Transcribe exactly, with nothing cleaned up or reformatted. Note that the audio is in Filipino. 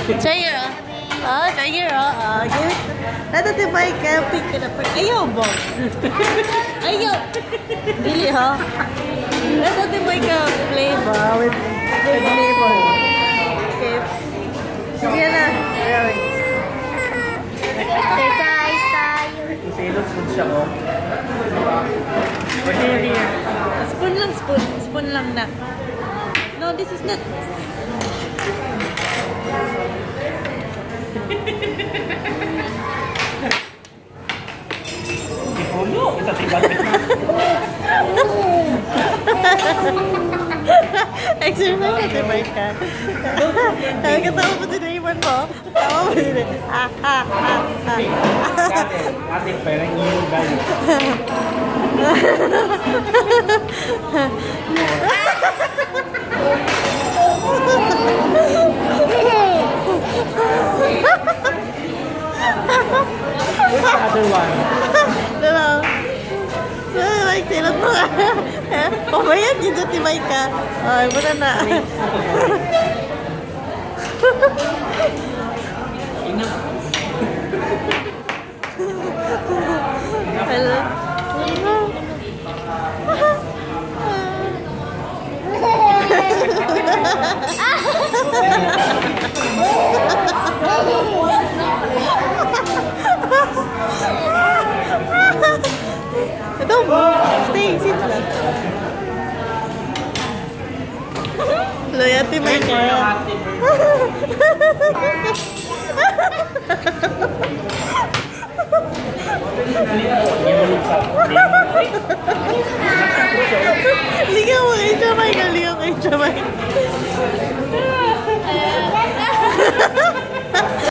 Chair, oh. Chair, oh. Nato ti ba camping ka na? Ayaw ba? Ayaw. Dili, ha? Nato ti ba ka play ba? With the neighbor. Okay. Sige na. Exercise tayo. Isilot food siya, oh. Here, here. Spoon lang, spoon. Spoon lang na. No, this is not. Ipulo, isa tiba. Exercise na si Mica. Kaya katawa mo din yung iman mo. Tawa mo din eh. Ah, ah, ah, ah. Ate, ate, parang yung value. Where's the other one? Diba? Like, silot mo nga. Pabayad dito si Mica. Ay, muna na. Hello. Ito mo. Stay, sit lang. Loyati Mica. Ligaw mo kay Jamay. Ligaw kay Jamay.